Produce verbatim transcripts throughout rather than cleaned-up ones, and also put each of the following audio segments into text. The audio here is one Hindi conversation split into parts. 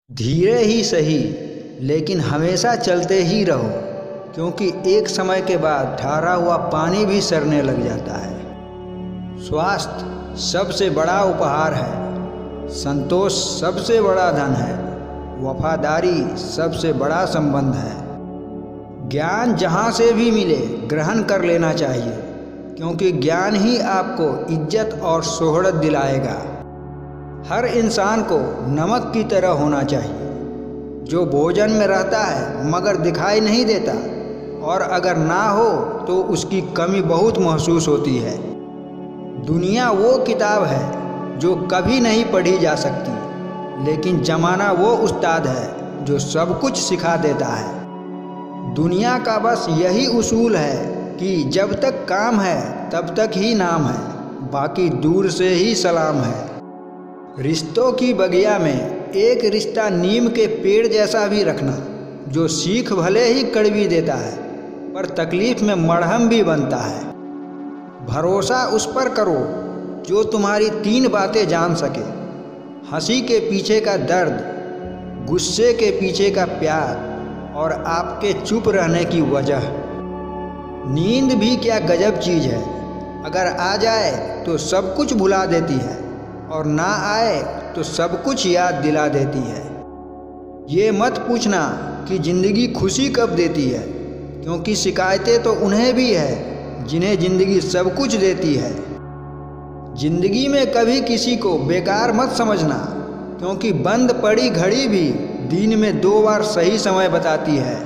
धीरे ही सही, लेकिन हमेशा चलते ही रहो, क्योंकि एक समय के बाद ठहरा हुआ पानी भी सड़ने लग जाता है। स्वास्थ्य सबसे बड़ा उपहार है, संतोष सबसे बड़ा धन है, वफादारी सबसे बड़ा संबंध है। ज्ञान जहाँ से भी मिले ग्रहण कर लेना चाहिए, क्योंकि ज्ञान ही आपको इज्जत और शोहरत दिलाएगा। हर इंसान को नमक की तरह होना चाहिए, जो भोजन में रहता है मगर दिखाई नहीं देता, और अगर ना हो तो उसकी कमी बहुत महसूस होती है। दुनिया वो किताब है जो कभी नहीं पढ़ी जा सकती, लेकिन ज़माना वो उस्ताद है जो सब कुछ सिखा देता है। दुनिया का बस यही उसूल है कि जब तक काम है तब तक ही नाम है, बाकी दूर से ही सलाम है। रिश्तों की बगिया में एक रिश्ता नीम के पेड़ जैसा भी रखना, जो सीख भले ही कड़वी देता है पर तकलीफ में मरहम भी बनता है। भरोसा उस पर करो जो तुम्हारी तीन बातें जान सके, हंसी के पीछे का दर्द, गुस्से के पीछे का प्यार और आपके चुप रहने की वजह। नींद भी क्या गजब चीज़ है, अगर आ जाए तो सब कुछ भुला देती है, और ना आए तो सब कुछ याद दिला देती है। ये मत पूछना कि ज़िंदगी खुशी कब देती है, क्योंकि शिकायतें तो उन्हें भी है जिन्हें ज़िंदगी सब कुछ देती है। ज़िंदगी में कभी किसी को बेकार मत समझना, क्योंकि बंद पड़ी घड़ी भी दिन में दो बार सही समय बताती है।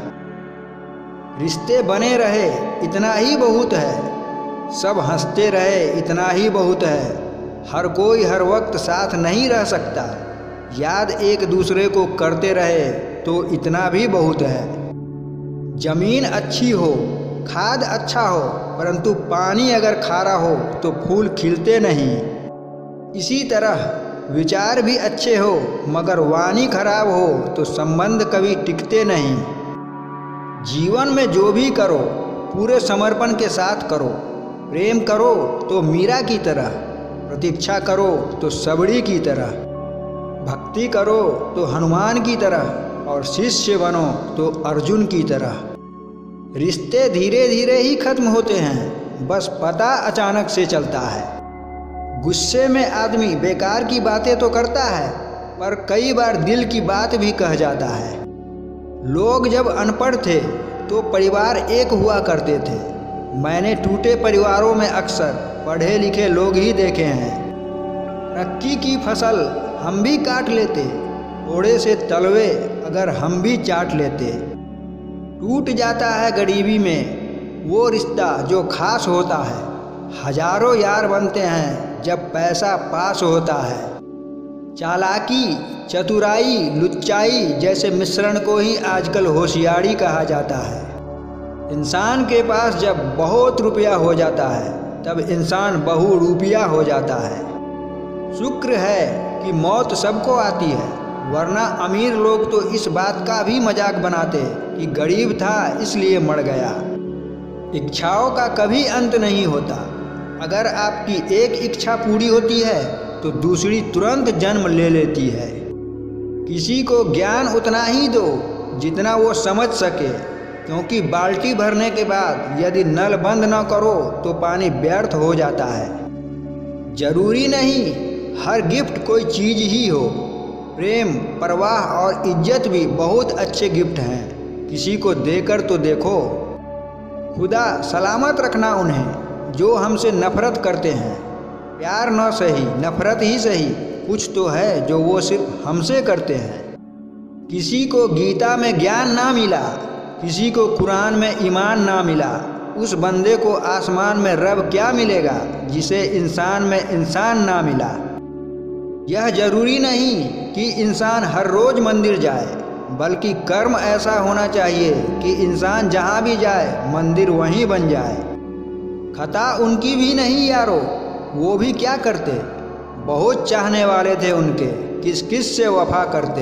रिश्ते बने रहे इतना ही बहुत है, सब हंसते रहे इतना ही बहुत है। हर कोई हर वक्त साथ नहीं रह सकता, याद एक दूसरे को करते रहे तो इतना भी बहुत है। जमीन अच्छी हो, खाद अच्छा हो, परंतु पानी अगर खारा हो तो फूल खिलते नहीं। इसी तरह विचार भी अच्छे हो मगर वाणी खराब हो तो संबंध कभी टिकते नहीं। जीवन में जो भी करो पूरे समर्पण के साथ करो। प्रेम करो तो मीरा की तरह, प्रतीक्षा करो तो सबड़ी की तरह, भक्ति करो तो हनुमान की तरह, और शिष्य बनो तो अर्जुन की तरह। रिश्ते धीरे धीरे ही खत्म होते हैं, बस पता अचानक से चलता है। गुस्से में आदमी बेकार की बातें तो करता है, पर कई बार दिल की बात भी कह जाता है। लोग जब अनपढ़ थे तो परिवार एक हुआ करते थे। मैंने टूटे परिवारों में अक्सर पढ़े लिखे लोग ही देखे हैं। तरक्की की फसल हम भी काट लेते, थोड़े से तलवे अगर हम भी चाट लेते। टूट जाता है गरीबी में वो रिश्ता जो खास होता है। हजारों यार बनते हैं जब पैसा पास होता है। चालाकी, चतुराई, लुच्चाई जैसे मिश्रण को ही आजकल होशियारी कहा जाता है। इंसान के पास जब बहुत रुपया हो जाता है तब इंसान बहुरूपिया हो जाता है। शुक्र है कि मौत सबको आती है, वरना अमीर लोग तो इस बात का भी मजाक बनाते कि गरीब था इसलिए मर गया। इच्छाओं का कभी अंत नहीं होता। अगर आपकी एक इच्छा पूरी होती है तो दूसरी तुरंत जन्म ले लेती है। किसी को ज्ञान उतना ही दो जितना वो समझ सके, क्योंकि बाल्टी भरने के बाद यदि नल बंद न करो तो पानी व्यर्थ हो जाता है। जरूरी नहीं हर गिफ्ट कोई चीज़ ही हो। प्रेम, परवाह और इज्जत भी बहुत अच्छे गिफ्ट हैं, किसी को देकर तो देखो। खुदा सलामत रखना उन्हें जो हमसे नफरत करते हैं। प्यार न सही, नफरत ही सही, कुछ तो है जो वो सिर्फ हमसे करते हैं। किसी को गीता में ज्ञान ना मिला, किसी को कुरान में ईमान ना मिला, उस बंदे को आसमान में रब क्या मिलेगा जिसे इंसान में इंसान ना मिला। यह जरूरी नहीं कि इंसान हर रोज़ मंदिर जाए, बल्कि कर्म ऐसा होना चाहिए कि इंसान जहाँ भी जाए मंदिर वहीं बन जाए। खता उनकी भी नहीं यारो, वो भी क्या करते, बहुत चाहने वाले थे उनके, किस किस से वफा करते।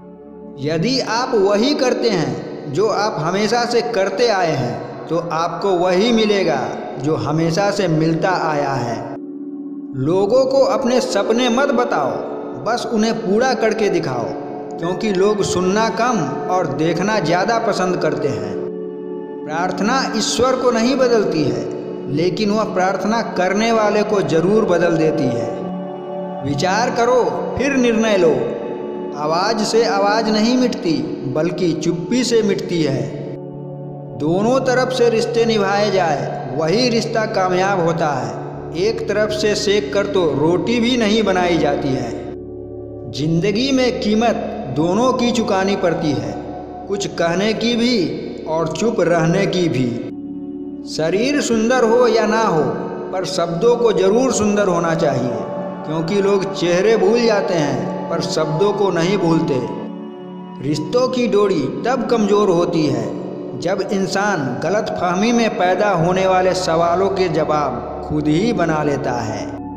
यदि आप वही करते हैं जो आप हमेशा से करते आए हैं तो आपको वही मिलेगा जो हमेशा से मिलता आया है। लोगों को अपने सपने मत बताओ, बस उन्हें पूरा करके दिखाओ। क्योंकि लोग सुनना कम और देखना ज़्यादा पसंद करते हैं। प्रार्थना ईश्वर को नहीं बदलती है, लेकिन वह प्रार्थना करने वाले को जरूर बदल देती है। विचार करो फिर निर्णय लो। आवाज़ से आवाज़ नहीं मिटती, बल्कि चुप्पी से मिटती है। दोनों तरफ से रिश्ते निभाए जाए, वही रिश्ता कामयाब होता है। एक तरफ से सेक कर तो रोटी भी नहीं बनाई जाती है। जिंदगी में कीमत दोनों की चुकानी पड़ती है, कुछ कहने की भी और चुप रहने की भी। शरीर सुंदर हो या ना हो, पर शब्दों को जरूर सुंदर होना चाहिए, क्योंकि लोग चेहरे भूल जाते हैं पर शब्दों को नहीं भूलते। रिश्तों की डोरी तब कमज़ोर होती है जब इंसान गलतफहमी में पैदा होने वाले सवालों के जवाब खुद ही बना लेता है।